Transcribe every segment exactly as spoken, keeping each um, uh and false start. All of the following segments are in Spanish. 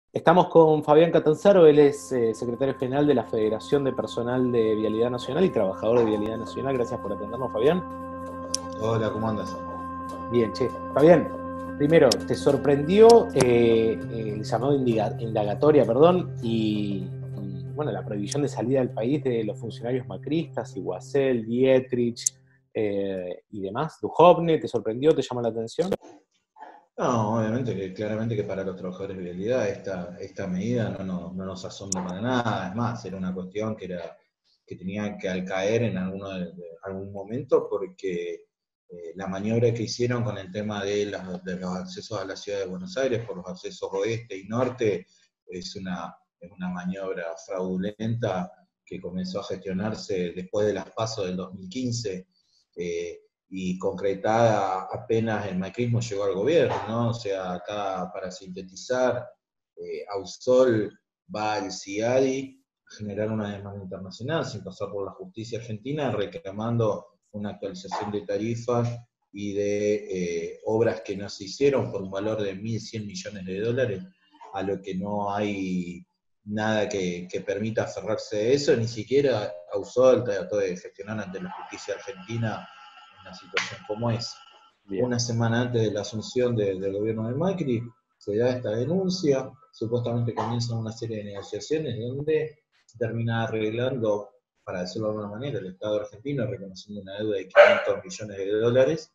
Estamos con Fabián Catanzaro, él es eh, secretario general de la Federación de Personal de Vialidad Nacional y trabajador de Vialidad Nacional. Gracias por atendernos, Fabián. Hola, ¿cómo andas? Bien, che. Fabián, primero, ¿te sorprendió eh, el llamado indiga- indagatoria, perdón, y, y, bueno, la prohibición de salida del país de los funcionarios macristas, Iguacel, Dietrich eh, y demás? ¿Duhovne te sorprendió, te llamó la atención? No, obviamente que claramente que para los trabajadores de vialidad esta, esta medida no, no, no nos asombra para nada. Es más, era una cuestión que, era, que tenía que al caer en alguno de, de algún momento porque eh, la maniobra que hicieron con el tema de, las, de los accesos a la ciudad de Buenos Aires por los accesos oeste y norte es una, es una maniobra fraudulenta que comenzó a gestionarse después de las PASO del dos mil quince. Eh, y concretada apenas el macrismo llegó al gobierno, ¿no? O sea, acá para sintetizar, eh, Ausol va al CIADI a generar una demanda internacional sin pasar por la justicia argentina, reclamando una actualización de tarifas y de eh, obras que no se hicieron por un valor de mil cien millones de dólares, a lo que no hay nada que, que permita aferrarse de eso, ni siquiera Ausol trató de gestionar ante la justicia argentina una situación como esa. Bien. Una semana antes de la asunción de, del gobierno de Macri, se da esta denuncia, supuestamente comienzan una serie de negociaciones donde se termina arreglando, para decirlo de alguna manera, el Estado argentino reconociendo una deuda de quinientos millones de dólares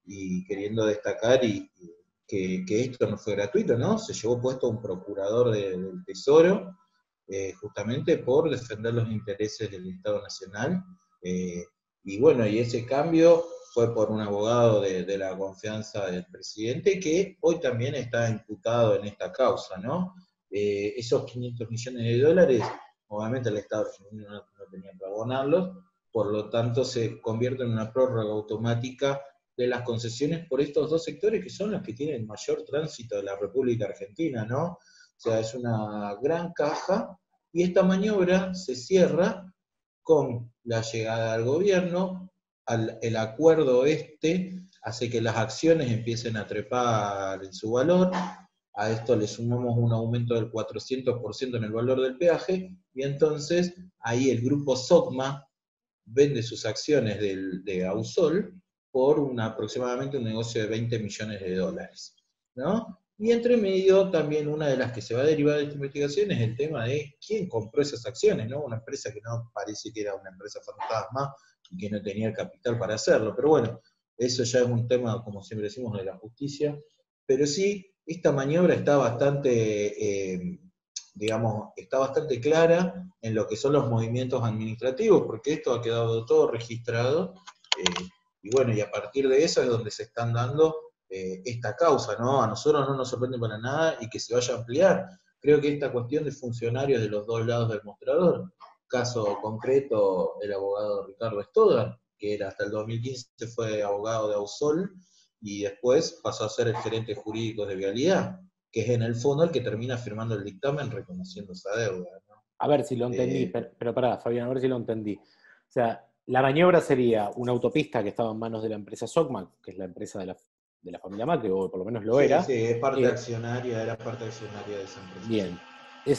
y queriendo destacar y, y que, que, esto no fue gratuito, ¿no? Se llevó puesto un procurador de, del Tesoro, eh, justamente por defender los intereses del Estado Nacional, eh, y bueno, y ese cambio fue por un abogado de, de la confianza del presidente que hoy también está imputado en esta causa, ¿no? Eh, esos quinientos millones de dólares, obviamente el Estado argentino no, no tenía que abonarlos, por lo tanto se convierte en una prórroga automática de las concesiones por estos dos sectores que son los que tienen mayor tránsito de la República Argentina, ¿no? O sea, es una gran caja y esta maniobra se cierra con la llegada al gobierno, al, el acuerdo este hace que las acciones empiecen a trepar en su valor, a esto le sumamos un aumento del cuatrocientos por ciento en el valor del peaje, y entonces ahí el grupo SOCMA vende sus acciones del, de Ausol por una, aproximadamente un negocio de veinte millones de dólares, ¿no? Y entre medio también una de las que se va a derivar de esta investigación es el tema de quién compró esas acciones, ¿no? Una empresa que no parece que era una empresa fantasma y que no tenía el capital para hacerlo, pero bueno, eso ya es un tema, como siempre decimos, de la justicia, pero sí, esta maniobra está bastante, eh, digamos, está bastante clara en lo que son los movimientos administrativos, porque esto ha quedado todo registrado, eh, y bueno, y a partir de eso es donde se están dando eh, esta causa, ¿no? A nosotros no nos sorprende para nada y que se vaya a ampliar. Creo que esta cuestión de funcionarios de los dos lados del mostrador, caso concreto el abogado Ricardo Stoddard, que era hasta el dos mil quince fue abogado de Ausol, y después pasó a ser el gerente jurídico de Vialidad, que es en el fondo el que termina firmando el dictamen reconociendo esa deuda, ¿no? A ver si lo entendí, Eh, pero, pero pará, Fabián, a ver si lo entendí. O sea, la maniobra sería una autopista que estaba en manos de la empresa Socma, que es la empresa de la, de la familia Macri, o por lo menos lo sí, era. sí, es parte Eh, accionaria, era parte accionaria de esa empresa, sí. bien,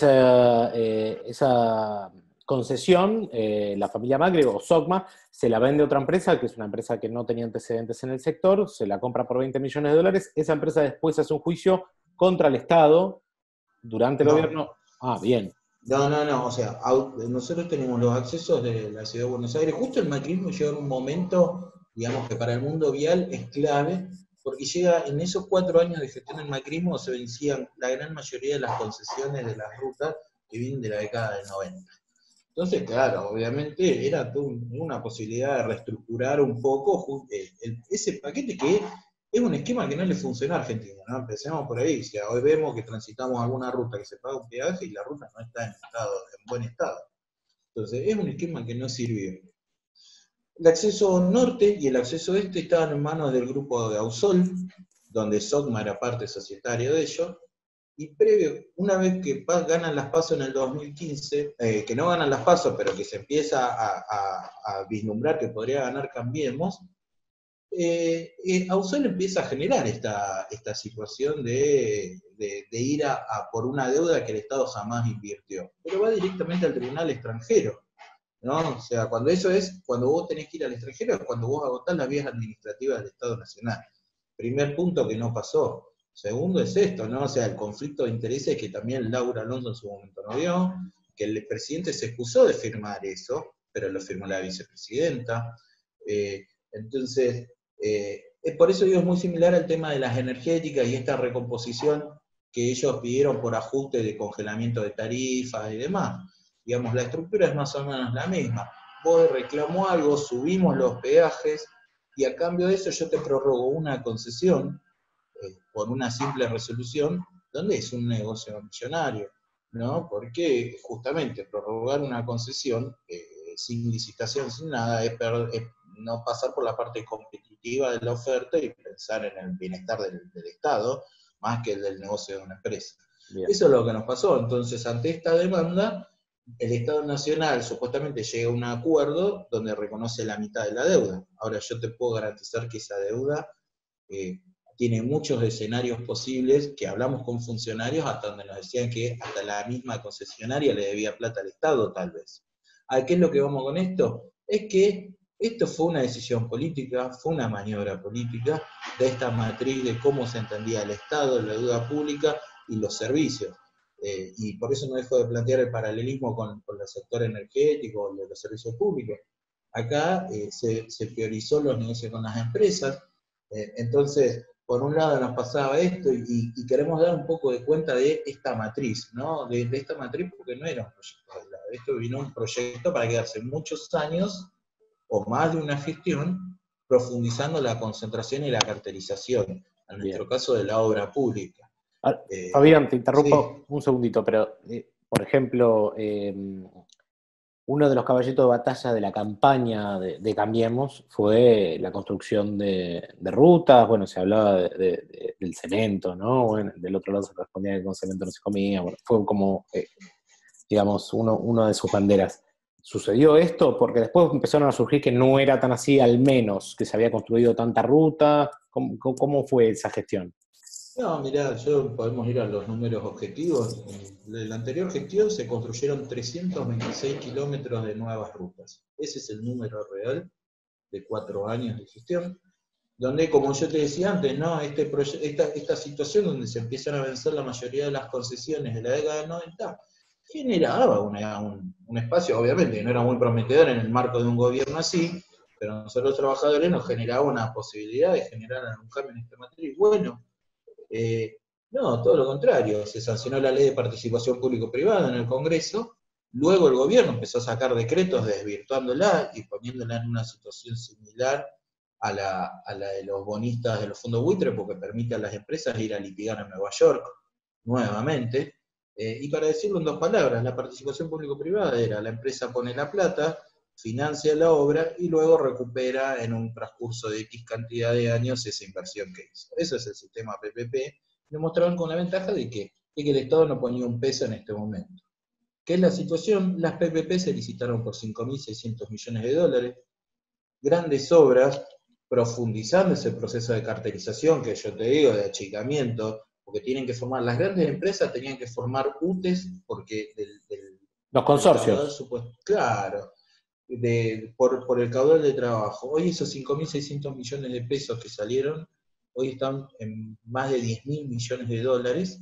esa, eh, esa concesión, eh, la familia Macri o Socma, se la vende a otra empresa, que es una empresa que no tenía antecedentes en el sector, se la compra por veinte millones de dólares, esa empresa después hace un juicio contra el Estado durante el No, gobierno. Ah, bien, no, no, no, o sea, nosotros tenemos los accesos de la ciudad de Buenos Aires. Justo el macrismo llega en un momento, digamos, que para el mundo vial es clave, porque llega en esos cuatro años de gestión del macrismo se vencían la gran mayoría de las concesiones de las rutas que vienen de la década del noventa. Entonces, claro, obviamente era una posibilidad de reestructurar un poco ese paquete que es un esquema que no le funciona a Argentina, ¿no? Empecemos por ahí. O sea, hoy vemos que transitamos alguna ruta que se paga un peaje y la ruta no está en, estado, en buen estado. Entonces, es un esquema que no sirvió. El acceso norte y el acceso este estaban en manos del grupo de Ausol, donde Socma era parte societaria de ellos, y previo, una vez que ganan las PASO en el dos mil quince, eh, que no ganan las PASO, pero que se empieza a, a, a vislumbrar que podría ganar Cambiemos, eh, eh, Ausol empieza a generar esta, esta situación de, de, de ir a, a por una deuda que el Estado jamás invirtió, pero va directamente al tribunal extranjero, ¿no? O sea, cuando eso es, cuando vos tenés que ir al extranjero, es cuando vos agotás las vías administrativas del Estado Nacional. Primer punto que no pasó. Segundo es esto, ¿no? O sea, el conflicto de intereses que también Laura Alonso en su momento no vio, que el presidente se excusó de firmar eso, pero lo firmó la vicepresidenta. Eh, entonces, eh, por eso digo, es muy similar al tema de las energéticas y esta recomposición que ellos pidieron por ajuste de congelamiento de tarifas y demás. Digamos, la estructura es más o menos la misma. Vos reclamó algo, subimos los peajes, y a cambio de eso yo te prorrogo una concesión eh, por una simple resolución, donde es un negocio millonario, ¿no? Porque justamente prorrogar una concesión eh, sin licitación, sin nada, es, es no pasar por la parte competitiva de la oferta y pensar en el bienestar del, del Estado, más que el del negocio de una empresa. Bien. Eso es lo que nos pasó. Entonces, ante esta demanda, el Estado Nacional supuestamente llega a un acuerdo donde reconoce la mitad de la deuda. Ahora yo te puedo garantizar que esa deuda eh, tiene muchos escenarios posibles, que hablamos con funcionarios hasta donde nos decían que hasta la misma concesionaria le debía plata al Estado, tal vez. ¿A qué es lo que vamos con esto? Es que esto fue una decisión política, fue una maniobra política de esta matriz de cómo se entendía el Estado, la deuda pública y los servicios. Eh, y por eso no dejo de plantear el paralelismo con, con el sector energético, de los servicios públicos. Acá eh, se, se priorizó los negocios con las empresas, eh, entonces, por un lado nos pasaba esto y, y queremos dar un poco de cuenta de esta matriz, ¿no? De, de esta matriz porque no era un proyecto aislado, esto vino un proyecto para quedarse muchos años o más de una gestión profundizando la concentración y la carterización, en nuestro Bien. caso de la obra pública. Ah, eh, Fabián, te interrumpo sí. un segundito, pero, eh, por ejemplo, eh, uno de los caballitos de batalla de la campaña de, de Cambiemos fue la construcción de, de rutas, bueno, se hablaba de, de, de, del cemento, ¿no? Bueno, del otro lado se respondía que con cemento no se comía, bueno, fue como, eh, digamos, uno, uno de sus banderas. ¿Sucedió esto? Porque después empezaron a surgir que no era tan así, al menos, que se había construido tanta ruta. ¿Cómo, cómo fue esa gestión? No, mirá, yo podemos ir a los números objetivos. En la anterior gestión se construyeron trescientos veintiséis kilómetros de nuevas rutas. Ese es el número real de cuatro años de gestión, donde, como yo te decía antes, ¿no? este esta, esta situación donde se empiezan a vencer la mayoría de las concesiones de la década del noventa, generaba una, un, un espacio, obviamente, no era muy prometedor en el marco de un gobierno así, pero a nosotros los trabajadores nos generaba una posibilidad de generar un cambio en esta matriz. Bueno, Eh, no, todo lo contrario, se sancionó la ley de participación público-privada en el Congreso, luego el gobierno empezó a sacar decretos desvirtuándola y poniéndola en una situación similar a la, a la de los bonistas de los fondos buitre, porque permite a las empresas ir a litigar a Nueva York nuevamente. Eh, y para decirlo en dos palabras, la participación público-privada era: la empresa pone la plata, financia la obra y luego recupera en un transcurso de X cantidad de años esa inversión que hizo. Eso es el sistema P P P. Demostraron con la ventaja de que, de que el Estado no ponía un peso en este momento. ¿Qué es la situación? Las P P P se licitaron por cinco mil seiscientos millones de dólares, grandes obras, profundizando ese proceso de carterización que yo te digo, de achicamiento, porque tienen que formar, las grandes empresas tenían que formar U T E S, porque del, del, los consorcios. Del, claro, de, por, por el caudal de trabajo. Hoy esos cinco mil seiscientos millones de pesos que salieron, hoy están en más de diez mil millones de dólares,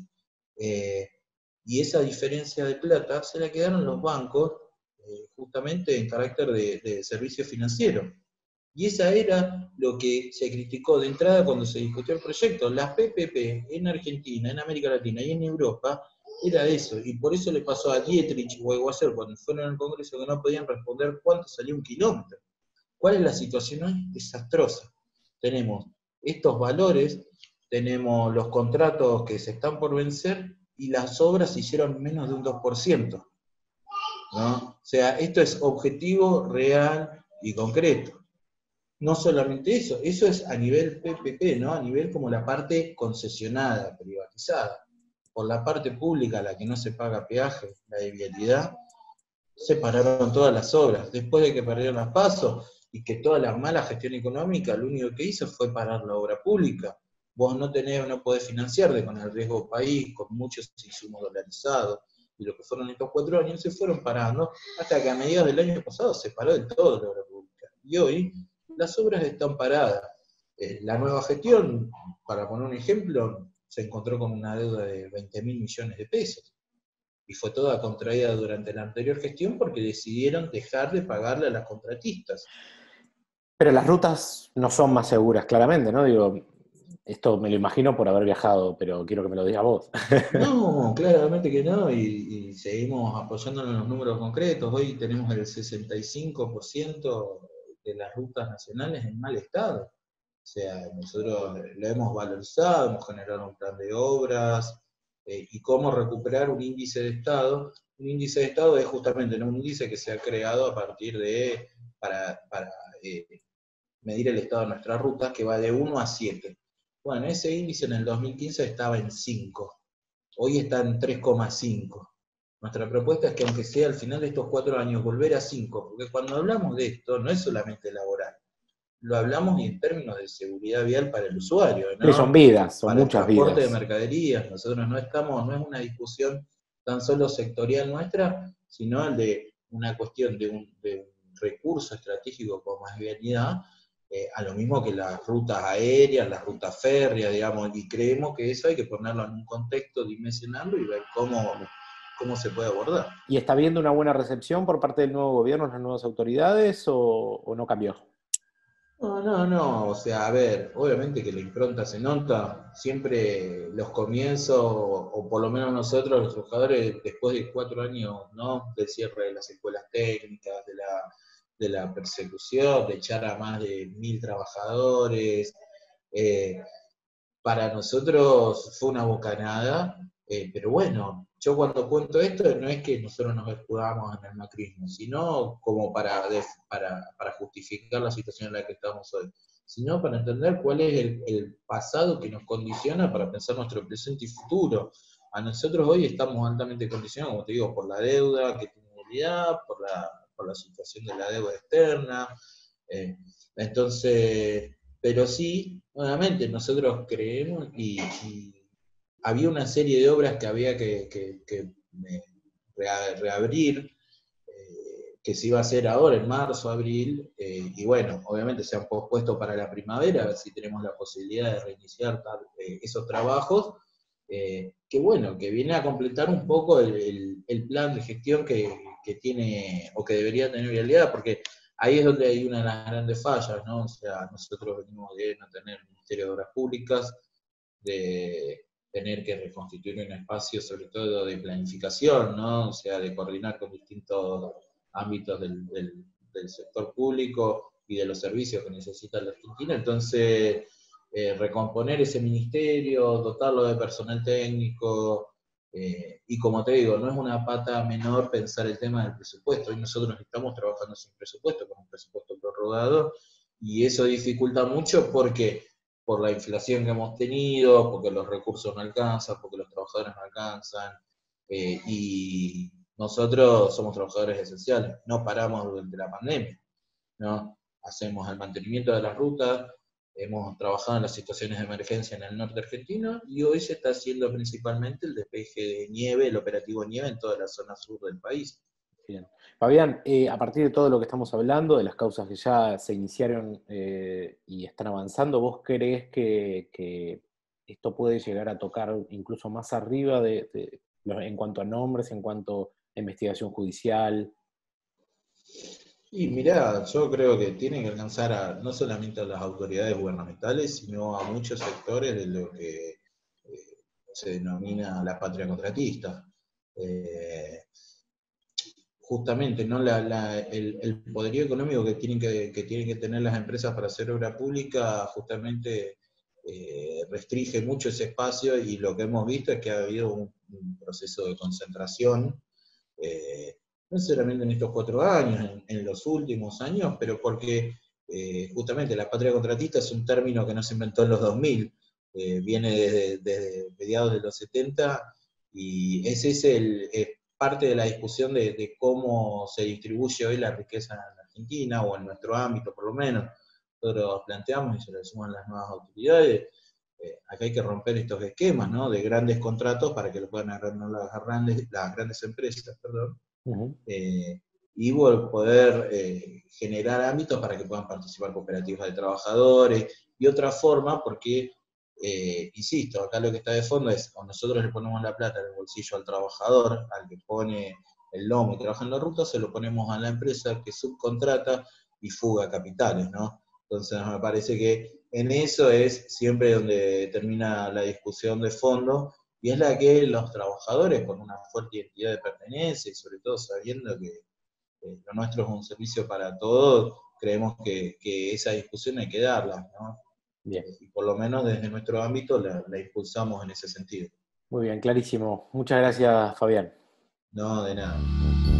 eh, y esa diferencia de plata se la quedaron los bancos, eh, justamente en carácter de, de servicio financiero. Y esa era lo que se criticó de entrada cuando se discutió el proyecto. Las P P P en Argentina, en América Latina y en Europa era eso, y por eso le pasó a Dietrich o a Guaser cuando fueron al Congreso que no podían responder cuánto salía un kilómetro. ¿Cuál es la situación hoy? Desastrosa. Tenemos estos valores, tenemos los contratos que se están por vencer y las obras se hicieron menos de un dos por ciento. ¿No? O sea, esto es objetivo, real y concreto. No solamente eso, eso es a nivel P P P, ¿no? A nivel como la parte concesionada, privatizada. Por la parte pública, la que no se paga peaje, la de vialidad, se pararon todas las obras. Después de que perdieron las PASO, y que toda la mala gestión económica lo único que hizo fue parar la obra pública. Vos no tenés, no podés financiarte con el riesgo país, con muchos insumos dolarizados, y lo que fueron estos cuatro años se fueron parando, hasta que a mediados del año pasado se paró del todo la obra pública. Y hoy las obras están paradas. Eh, la nueva gestión, para poner un ejemplo, se encontró con una deuda de veinte mil millones de pesos. Y fue toda contraída durante la anterior gestión porque decidieron dejar de pagarle a las contratistas. Pero las rutas no son más seguras, claramente, ¿no? Digo, esto me lo imagino por haber viajado, pero quiero que me lo digas vos. No, claramente que no, y, y seguimos apoyándonos en los números concretos. Hoy tenemos el sesenta y cinco por ciento de las rutas nacionales en mal estado. O sea, nosotros lo hemos valorizado, hemos generado un plan de obras, eh, y cómo recuperar un índice de estado. Un índice de estado es justamente, ¿no?, un índice que se ha creado a partir de, para, para eh, medir el estado de nuestras rutas, que va de uno a siete. Bueno, ese índice en el dos mil quince estaba en cinco. Hoy está en tres coma cinco. Nuestra propuesta es que aunque sea al final de estos cuatro años, volver a cinco, porque cuando hablamos de esto no es solamente laboral, lo hablamos en términos de seguridad vial para el usuario, Sí, son ¿no? vidas, son Para el muchas transporte de vidas. mercaderías. Nosotros no estamos, no es una discusión tan solo sectorial nuestra, sino el de una cuestión de un, de un recurso estratégico como es vialidad, eh, a lo mismo que las rutas aéreas, las rutas férreas, digamos, y creemos que eso hay que ponerlo en un contexto, dimensionarlo y ver cómo, cómo se puede abordar. ¿Y está habiendo una buena recepción por parte del nuevo gobierno, las nuevas autoridades, o, o no cambió? No, no, no, o sea, a ver, obviamente que la impronta se nota, siempre los comienzos, o por lo menos nosotros, los trabajadores, después de cuatro años, ¿no?, del cierre de las escuelas técnicas, de la, de la persecución, de echar a más de mil trabajadores, eh, para nosotros fue una bocanada, eh, pero bueno, yo cuando cuento esto no es que nosotros nos escudamos en el macrismo, sino como para, para, para justificar la situación en la que estamos hoy, sino para entender cuál es el, el pasado que nos condiciona para pensar nuestro presente y futuro. A nosotros hoy estamos altamente condicionados, como te digo, por la deuda que tiene Movilidad, por la, por la situación de la deuda externa, eh, entonces... Pero sí, nuevamente, nosotros creemos y, y había una serie de obras que había que, que, que eh, reabrir, eh, que se iba a hacer ahora en marzo, abril, eh, y bueno, obviamente se han pospuesto para la primavera, a ver si tenemos la posibilidad de reiniciar tal, eh, esos trabajos, eh, que bueno, que viene a completar un poco el, el, el plan de gestión que, que tiene, o que debería tener Vialidad, porque ahí es donde hay una de las grandes fallas, ¿no? O sea, nosotros venimos de no tener Ministerio de Obras Públicas, de tener que reconstituir un espacio sobre todo de planificación, ¿no? O sea, de coordinar con distintos ámbitos del, del, del sector público y de los servicios que necesita la Argentina. Entonces, eh, recomponer ese ministerio, dotarlo de personal técnico, eh, y como te digo, no es una pata menor pensar el tema del presupuesto. Hoy nosotros estamos trabajando sin presupuesto, con un presupuesto prorrogado, y eso dificulta mucho porque por la inflación que hemos tenido, porque los recursos no alcanzan, porque los trabajadores no alcanzan, eh, y nosotros somos trabajadores esenciales, no paramos durante la pandemia, ¿no? Hacemos el mantenimiento de las rutas, hemos trabajado en las situaciones de emergencia en el norte argentino, y hoy se está haciendo principalmente el despeje de nieve, el operativo nieve en toda la zona sur del país. Bien. Fabián, eh, a partir de todo lo que estamos hablando, de las causas que ya se iniciaron eh, y están avanzando, ¿vos creés que, que esto puede llegar a tocar incluso más arriba de, de, en cuanto a nombres, en cuanto a investigación judicial? Y mirá, yo creo que tiene que alcanzar a, no solamente a las autoridades gubernamentales, sino a muchos sectores de lo que eh, se denomina la patria contratista. Eh, justamente, ¿no? La, la, el, el poderío económico que tienen que, que tienen que tener las empresas para hacer obra pública justamente eh, restringe mucho ese espacio, y lo que hemos visto es que ha habido un, un proceso de concentración, eh, no solamente en estos cuatro años, en, en los últimos años, pero porque eh, justamente la patria contratista es un término que no se inventó en los dos mil, eh, viene desde, desde mediados de los setenta, y ese es el, es parte de la discusión de, de cómo se distribuye hoy la riqueza en Argentina, o en nuestro ámbito por lo menos, nosotros planteamos y se lo decimos a las nuevas autoridades, eh, acá hay que romper estos esquemas, ¿no? De grandes contratos para que lo puedan agarrar las grandes, las grandes empresas, perdón, Uh-huh. eh, y poder eh, generar ámbitos para que puedan participar cooperativas de trabajadores y otra forma, porque, eh, insisto, acá lo que está de fondo es, o nosotros le ponemos la plata en el bolsillo al trabajador, al que pone el lomo y trabaja en la ruta, se lo ponemos a la empresa que subcontrata y fuga capitales, ¿no? Entonces me parece que en eso es siempre donde termina la discusión de fondo, y es la que los trabajadores, con una fuerte identidad de pertenencia, y sobre todo sabiendo que eh, lo nuestro es un servicio para todos, creemos que, que esa discusión hay que darla, ¿no? Bien. Eh, y por lo menos desde nuestro ámbito la, la impulsamos en ese sentido. Muy bien, clarísimo. Muchas gracias, Fabián. No, de nada.